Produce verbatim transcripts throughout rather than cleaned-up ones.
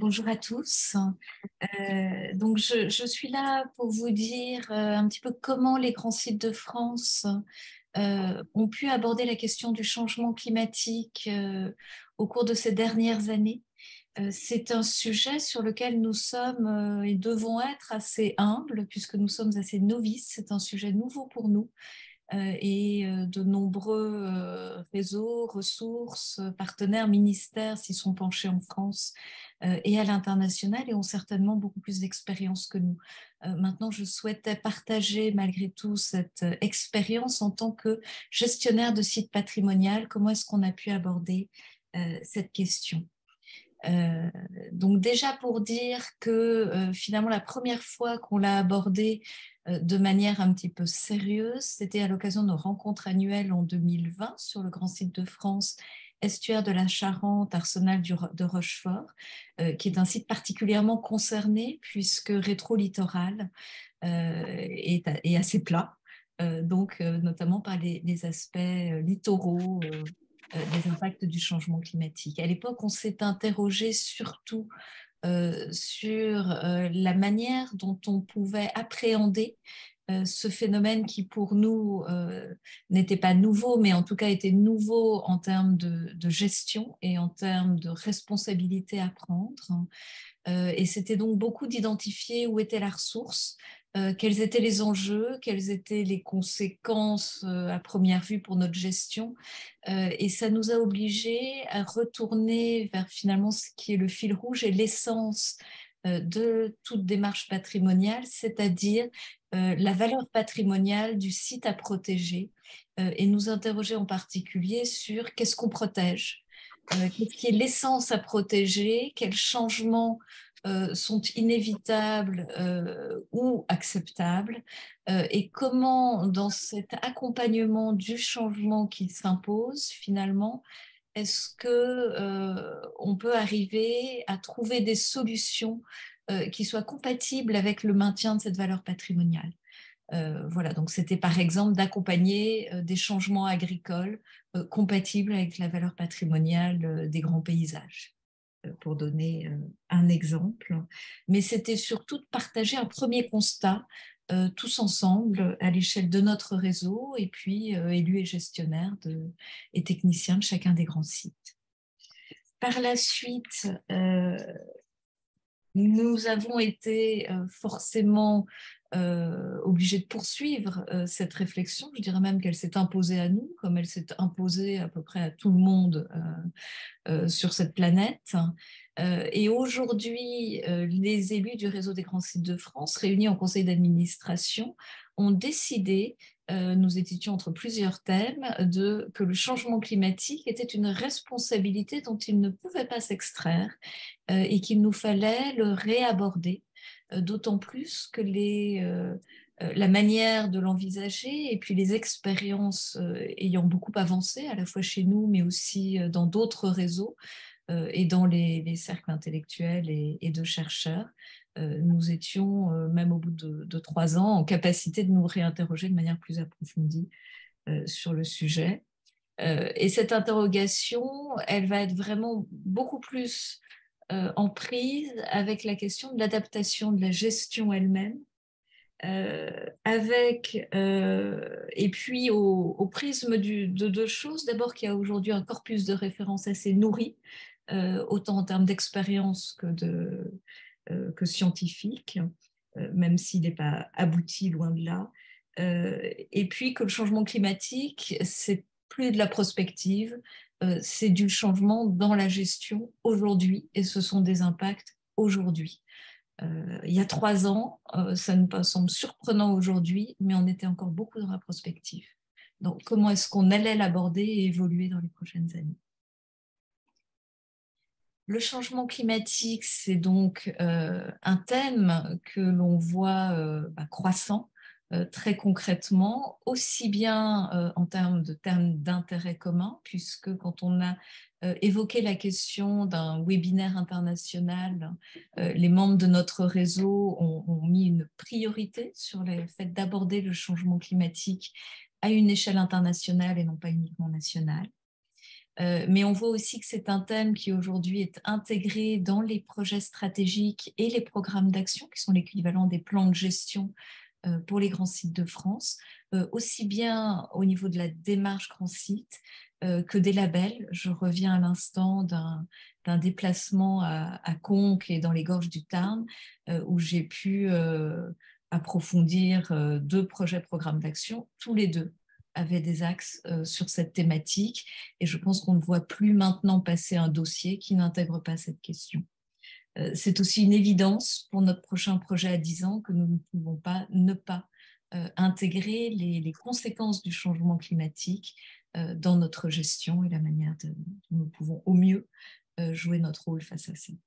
Bonjour à tous. Euh, donc je, je suis là pour vous dire euh, un petit peu comment les grands sites de France euh, ont pu aborder la question du changement climatique euh, au cours de ces dernières années. Euh, c'est un sujet sur lequel nous sommes euh, et devons être assez humbles puisque nous sommes assez novices. C'est un sujet nouveau pour nous. Euh, et euh, de nombreux euh, réseaux, ressources, partenaires, ministères s'y sont penchés en France euh, et à l'international et ont certainement beaucoup plus d'expérience que nous. Euh, maintenant, je souhaitais partager malgré tout cette euh, expérience en tant que gestionnaire de site patrimonial. Comment est-ce qu'on a pu aborder euh, cette question? Euh, donc déjà pour dire que euh, finalement la première fois qu'on l'a abordé euh, de manière un petit peu sérieuse, c'était à l'occasion de nos rencontres annuelles en deux mille vingt sur le grand site de France, estuaire de la Charente, arsenal du, de Rochefort, euh, qui est un site particulièrement concerné puisque rétro-littoral euh, est, est assez plat. Euh, donc, euh, notamment par les, les aspects euh, littoraux, euh, euh, des impacts du changement climatique. À l'époque, on s'est interrogé surtout euh, sur euh, la manière dont on pouvait appréhender euh, ce phénomène qui pour nous euh, n'était pas nouveau, mais en tout cas était nouveau en termes de, de gestion et en termes de responsabilité à prendre. Euh, et c'était donc beaucoup d'identifier où était la ressource, euh, quels étaient les enjeux, quelles étaient les conséquences euh, à première vue pour notre gestion. Euh, et ça nous a obligés à retourner vers finalement ce qui est le fil rouge et l'essence euh, de toute démarche patrimoniale, c'est-à-dire euh, la valeur patrimoniale du site à protéger euh, et nous interroger en particulier sur qu'est-ce qu'on protège, euh, qu'est-ce qui est l'essence à protéger, quels changements euh, sont inévitables euh, ou acceptables, euh, et comment, dans cet accompagnement du changement qui s'impose, finalement, est-ce que euh, on peut arriver à trouver des solutions euh, qui soient compatibles avec le maintien de cette valeur patrimoniale. Euh, voilà, donc c'était par exemple d'accompagner euh, des changements agricoles euh, compatibles avec la valeur patrimoniale euh, des grands paysages, euh, pour donner euh, un exemple. Mais c'était surtout de partager un premier constat euh, tous ensemble à l'échelle de notre réseau et puis euh, élus et gestionnaires de, et techniciens de chacun des grands sites. Par la suite, euh, nous avons été euh, forcément euh, obligés de poursuivre euh, cette réflexion. Je dirais même qu'elle s'est imposée à nous, comme elle s'est imposée à peu près à tout le monde euh, euh, sur cette planète. Euh, et aujourd'hui, euh, les élus du réseau des grands sites de France, réunis en conseil d'administration, ont décidé, euh, nous étions entre plusieurs thèmes, de, que le changement climatique était une responsabilité dont ils ne pouvaient pas s'extraire euh, et qu'il nous fallait le réaborder, euh, d'autant plus que les, euh, euh, la manière de l'envisager et puis les expériences euh, ayant beaucoup avancé, à la fois chez nous, mais aussi euh, dans d'autres réseaux euh, et dans les, les cercles intellectuels et, et de chercheurs, euh, nous étions, euh, même au bout de, de trois ans, en capacité de nous réinterroger de manière plus approfondie euh, sur le sujet. Euh, et cette interrogation, elle va être vraiment beaucoup plus euh, en prise avec la question de l'adaptation de la gestion elle-même, euh, avec, euh, et puis au, au prisme du, de deux choses. D'abord qu'il y a aujourd'hui un corpus de référence assez nourri, euh, autant en termes d'expérience que, de, euh, que scientifique, euh, même s'il n'est pas abouti, loin de là. Euh, et puis que le changement climatique, c'est plus de la prospective, euh, c'est du changement dans la gestion aujourd'hui, et ce sont des impacts aujourd'hui. Euh, il y a trois ans, euh, ça nous semble surprenant aujourd'hui, mais on était encore beaucoup dans la prospective. Donc, comment est-ce qu'on allait l'aborder et évoluer dans les prochaines années? Le changement climatique, c'est donc euh, un thème que l'on voit euh, bah, croissant euh, très concrètement, aussi bien euh, en termes de termes d'intérêt commun, puisque quand on a euh, évoqué la question d'un webinaire international, euh, les membres de notre réseau ont, ont mis une priorité sur le fait d'aborder le changement climatique à une échelle internationale et non pas uniquement nationale. Euh, mais on voit aussi que c'est un thème qui aujourd'hui est intégré dans les projets stratégiques et les programmes d'action, qui sont l'équivalent des plans de gestion euh, pour les grands sites de France, euh, aussi bien au niveau de la démarche grand site euh, que des labels. Je reviens à l'instant d'un d'un déplacement à, à Conques et dans les gorges du Tarn, euh, où j'ai pu euh, approfondir euh, deux projets programmes d'action, tous les deux avaient des axes euh, sur cette thématique, et je pense qu'on ne voit plus maintenant passer un dossier qui n'intègre pas cette question. Euh, c'est aussi une évidence pour notre prochain projet à dix ans que nous ne pouvons pas ne pas euh, intégrer les, les conséquences du changement climatique euh, dans notre gestion et la manière dont nous pouvons au mieux euh, jouer notre rôle face à ça.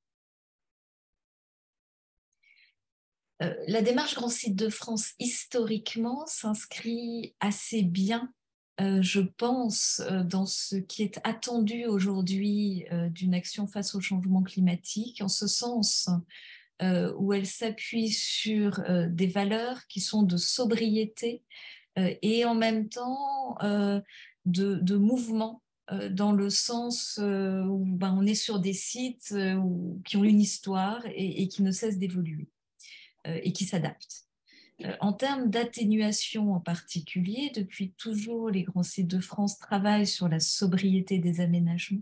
Euh, la démarche Grand Site de France, historiquement, s'inscrit assez bien, euh, je pense, euh, dans ce qui est attendu aujourd'hui euh, d'une action face au changement climatique, en ce sens euh, où elle s'appuie sur euh, des valeurs qui sont de sobriété euh, et en même temps euh, de, de mouvement, euh, dans le sens euh, où ben, on est sur des sites euh, où, qui ont une histoire et, et qui ne cessent d'évoluer euh, et qui s'adaptent. Euh, en termes d'atténuation en particulier, depuis toujours, les grands sites de France travaillent sur la sobriété des aménagements.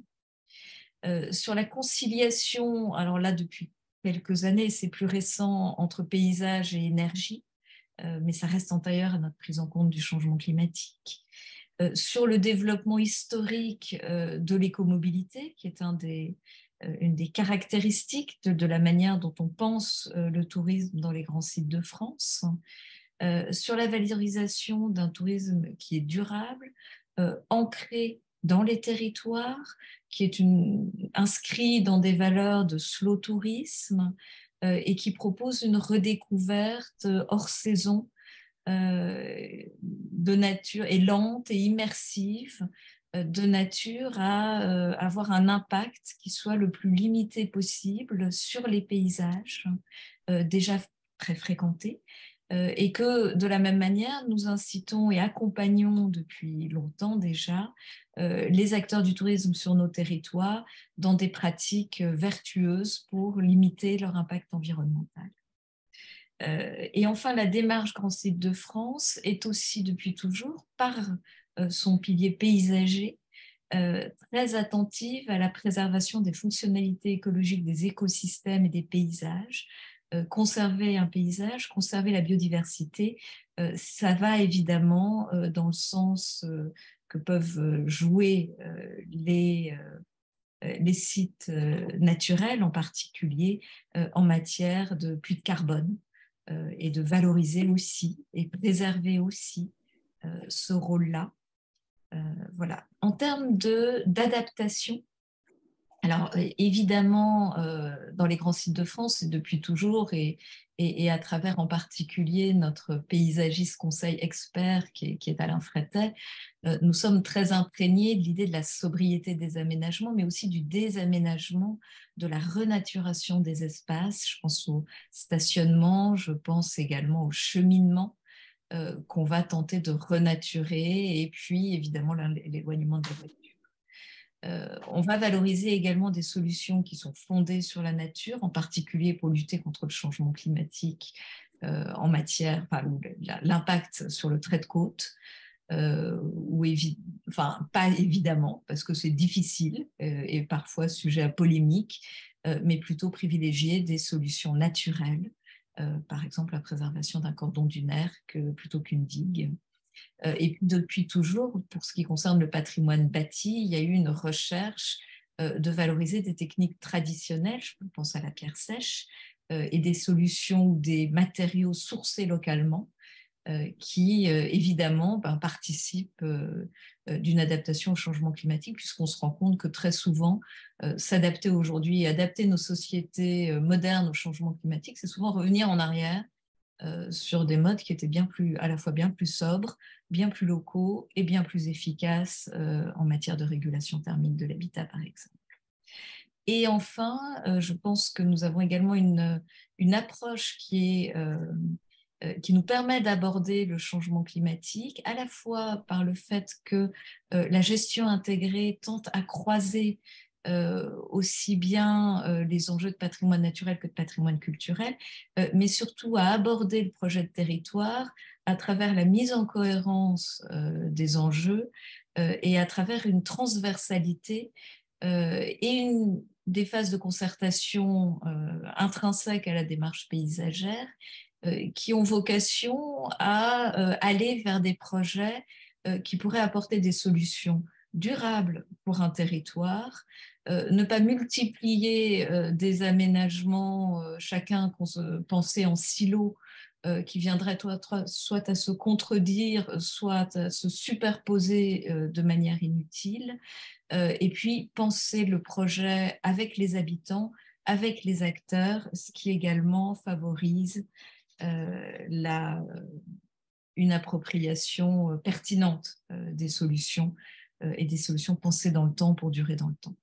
Euh, sur la conciliation, alors là, depuis quelques années, c'est plus récent, entre paysage et énergie, euh, mais ça reste antérieur à notre prise en compte du changement climatique. Euh, sur le développement historique euh, de l'écomobilité, qui est un des, euh, une des caractéristiques de, de, la manière dont on pense euh, le tourisme dans les grands sites de France, euh, sur la valorisation d'un tourisme qui est durable, euh, ancré dans les territoires, qui est une, inscrit dans des valeurs de slow tourisme euh, et qui propose une redécouverte hors saison euh, de nature et lente et immersive euh, de nature à euh, avoir un impact qui soit le plus limité possible sur les paysages euh, déjà très fréquentés euh, et que de la même manière nous incitons et accompagnons depuis longtemps déjà euh, les acteurs du tourisme sur nos territoires dans des pratiques vertueuses pour limiter leur impact environnemental. Euh, et enfin, la démarche Grand Site de France est aussi depuis toujours, par euh, son pilier paysager, euh, très attentive à la préservation des fonctionnalités écologiques des écosystèmes et des paysages. Euh, conserver un paysage, conserver la biodiversité, euh, ça va évidemment euh, dans le sens euh, que peuvent jouer euh, les... Euh, les sites euh, naturels, en particulier euh, en matière de puits de carbone, euh, et de valoriser aussi et préserver aussi euh, ce rôle-là. Euh, voilà. En termes de, d'adaptation, alors évidemment, euh, dans les grands sites de France, depuis toujours, et, et, et, à travers en particulier notre paysagiste conseil expert qui est, qui est Alain Frétet, euh, nous sommes très imprégnés de l'idée de la sobriété des aménagements, mais aussi du désaménagement, de la renaturation des espaces. Je pense au stationnement, je pense également au cheminement euh, qu'on va tenter de renaturer, et puis évidemment l'éloignement de la voiture. Euh, on va valoriser également des solutions qui sont fondées sur la nature, en particulier pour lutter contre le changement climatique euh, en matière, enfin, l'impact sur le trait de côte, euh, ou évi- enfin, pas évidemment, parce que c'est difficile euh, et parfois sujet à polémique, euh, mais plutôt privilégier des solutions naturelles, euh, par exemple la préservation d'un cordon dunaire que, plutôt qu'une digue. Euh, et depuis toujours, pour ce qui concerne le patrimoine bâti, il y a eu une recherche euh, de valoriser des techniques traditionnelles, je pense à la pierre sèche, euh, et des solutions ou des matériaux sourcés localement, euh, qui euh, évidemment ben, participent euh, euh, d'une adaptation au changement climatique, puisqu'on se rend compte que très souvent, euh, s'adapter aujourd'hui et adapter nos sociétés euh, modernes au changement climatique, c'est souvent revenir en arrière euh, sur des modes qui étaient bien plus, à la fois bien plus sobres, bien plus locaux et bien plus efficaces euh, en matière de régulation thermique de l'habitat, par exemple. Et enfin, euh, je pense que nous avons également une, une approche qui est euh, euh, qui nous permet d'aborder le changement climatique, à la fois par le fait que euh, la gestion intégrée tente à croiser euh, aussi bien euh, les enjeux de patrimoine naturel que de patrimoine culturel, euh, mais surtout à aborder le projet de territoire à travers la mise en cohérence euh, des enjeux euh, et à travers une transversalité euh, et une, des phases de concertation euh, intrinsèques à la démarche paysagère euh, qui ont vocation à euh, aller vers des projets euh, qui pourraient apporter des solutions durables pour un territoire, euh, ne pas multiplier euh, des aménagements, euh, chacun qu'on se pensait en silo, euh, qui viendraient soit à se contredire, soit à se superposer euh, de manière inutile, euh, et puis penser le projet avec les habitants, avec les acteurs, ce qui également favorise euh, la, une appropriation pertinente euh, des solutions euh, et des solutions pensées dans le temps pour durer dans le temps.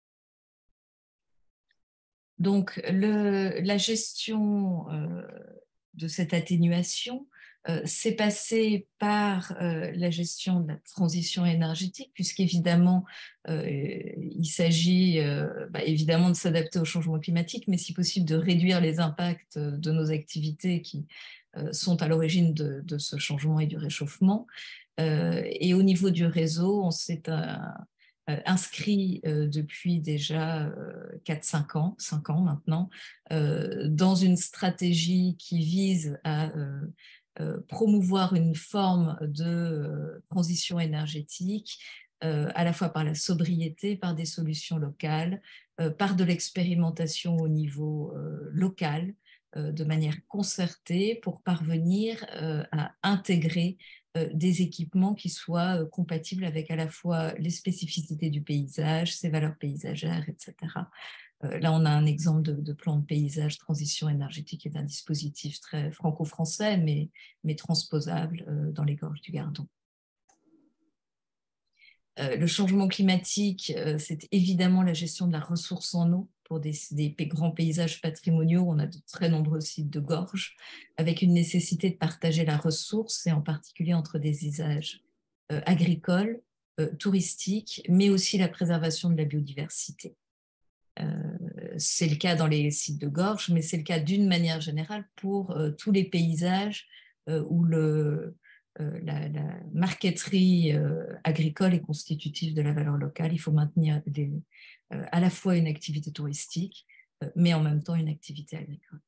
Donc, le, la gestion euh, de cette atténuation euh, s'est passée par euh, la gestion de la transition énergétique, puisqu'évidemment, euh, il s'agit euh, bah, évidemment de s'adapter au changement climatique, mais si possible de réduire les impacts de nos activités qui euh, sont à l'origine de, de ce changement et du réchauffement. Euh, et au niveau du réseau, on s'est un, euh, inscrit euh, depuis déjà euh, quatre cinq ans, cinq ans maintenant, euh, dans une stratégie qui vise à euh, euh, promouvoir une forme de euh, transition énergétique, euh, à la fois par la sobriété, par des solutions locales, euh, par de l'expérimentation au niveau euh, local, euh, de manière concertée pour parvenir euh, à intégrer euh, des équipements qui soient euh, compatibles avec à la fois les spécificités du paysage, ses valeurs paysagères, et cetera. Euh, là, on a un exemple de, de plan de paysage transition énergétique et d'un dispositif très franco-français, mais, mais transposable euh, dans les gorges du Gardon. Euh, le changement climatique, euh, c'est évidemment la gestion de la ressource en eau. Pour des, des grands paysages patrimoniaux, on a de très nombreux sites de gorges, avec une nécessité de partager la ressource, et en particulier entre des usages euh, agricoles, euh, touristiques, mais aussi la préservation de la biodiversité. Euh, c'est le cas dans les sites de gorges, mais c'est le cas d'une manière générale pour euh, tous les paysages euh, où le, euh, la, la marqueterie euh, agricole est constitutive de la valeur locale. Il faut maintenir des, euh, à la fois une activité touristique, euh, mais en même temps une activité agricole.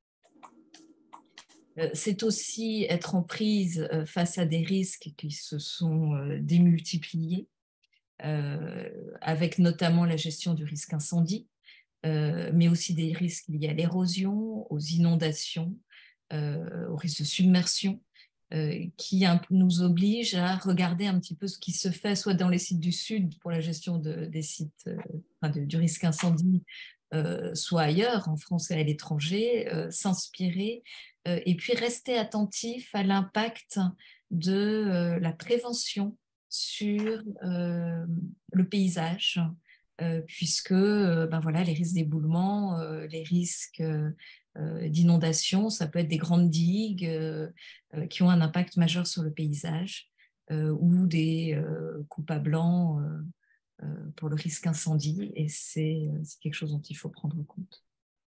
Euh, c'est aussi être en prise euh, face à des risques qui se sont euh, démultipliés, euh, avec notamment la gestion du risque incendie, Euh, mais aussi des risques liés à l'érosion, aux inondations, euh, au risque de submersion, euh, qui un, nous obligent à regarder un petit peu ce qui se fait, soit dans les sites du Sud pour la gestion de, des sites, euh, enfin de, du risque incendie, euh, soit ailleurs, en France et à l'étranger, euh, s'inspirer, euh, et puis rester attentif à l'impact de euh, la prévention sur euh, le paysage, euh, puisque euh, ben voilà, les risques d'éboulement, euh, les risques euh, d'inondation, ça peut être des grandes digues euh, euh, qui ont un impact majeur sur le paysage, euh, ou des euh, coupes à blanc euh, euh, pour le risque incendie, et c'est quelque chose dont il faut prendre compte.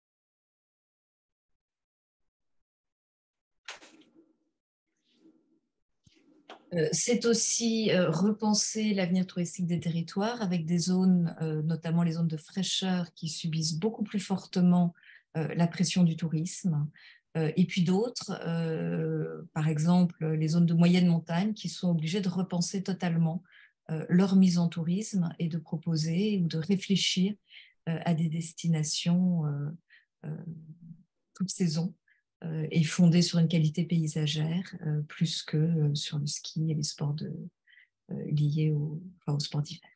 Euh, c'est aussi euh, repenser l'avenir touristique des territoires avec des zones, euh, notamment les zones de fraîcheur, qui subissent beaucoup plus fortement euh, la pression du tourisme. Euh, et puis d'autres, euh, par exemple les zones de moyenne montagne, qui sont obligées de repenser totalement euh, leur mise en tourisme et de proposer ou de réfléchir euh, à des destinations euh, euh, toute saison euh, et fondée sur une qualité paysagère euh, plus que euh, sur le ski et les sports de, euh, liés au, enfin, au sport d'hiver.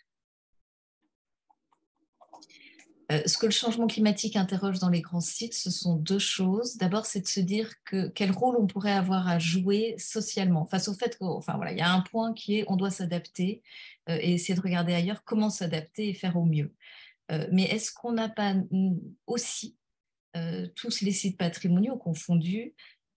Euh, ce que le changement climatique interroge dans les grands sites, ce sont deux choses. D'abord, c'est de se dire que, quel rôle on pourrait avoir à jouer socialement face au fait qu'il enfin, voilà, y a un point qui est on doit s'adapter euh, et essayer de regarder ailleurs comment s'adapter et faire au mieux. Euh, mais est-ce qu'on n'a pas aussi, euh, tous les sites patrimoniaux confondus,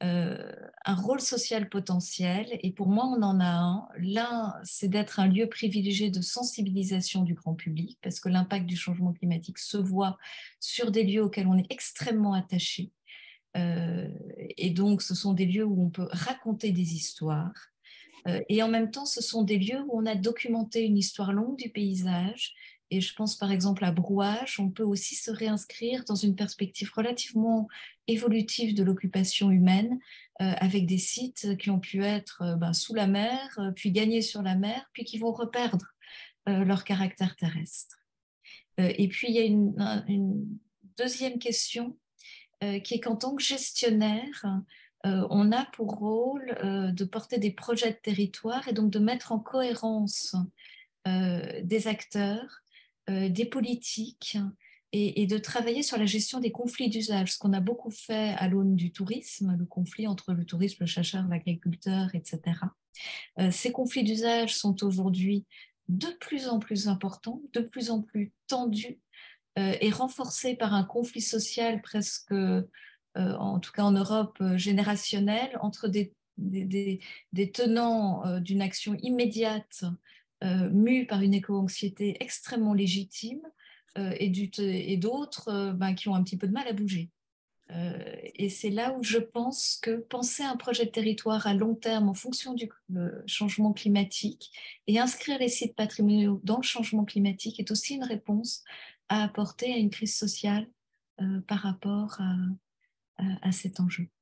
euh, un rôle social potentiel. Et pour moi, on en a un. L'un, c'est d'être un lieu privilégié de sensibilisation du grand public, parce que l'impact du changement climatique se voit sur des lieux auxquels on est extrêmement attaché. Euh, et donc, ce sont des lieux où on peut raconter des histoires. Euh, et en même temps, ce sont des lieux où on a documenté une histoire longue du paysage. Et je pense par exemple à Brouage, on peut aussi se réinscrire dans une perspective relativement évolutive de l'occupation humaine, euh, avec des sites qui ont pu être euh, ben, sous la mer, euh, puis gagnés sur la mer, puis qui vont reperdre euh, leur caractère terrestre. Euh, et puis il y a une, une deuxième question euh, qui est qu'en tant que gestionnaire, euh, on a pour rôle euh, de porter des projets de territoire et donc de mettre en cohérence euh, des acteurs, euh, des politiques et, et de travailler sur la gestion des conflits d'usage, ce qu'on a beaucoup fait à l'aune du tourisme, le conflit entre le tourisme, le chasseur, l'agriculteur, et cetera. Euh, ces conflits d'usage sont aujourd'hui de plus en plus importants, de plus en plus tendus euh, est renforcé par un conflit social presque, euh, en tout cas en Europe, euh, générationnel, entre des, des, des, des tenants euh, d'une action immédiate euh, mue par une éco-anxiété extrêmement légitime euh, et, du, et d'autres euh, ben, qui ont un petit peu de mal à bouger. Euh, et c'est là où je pense que penser un projet de territoire à long terme en fonction du changement climatique et inscrire les sites patrimoniaux dans le changement climatique est aussi une réponse à apporter à une crise sociale euh, par rapport à, à, à cet enjeu.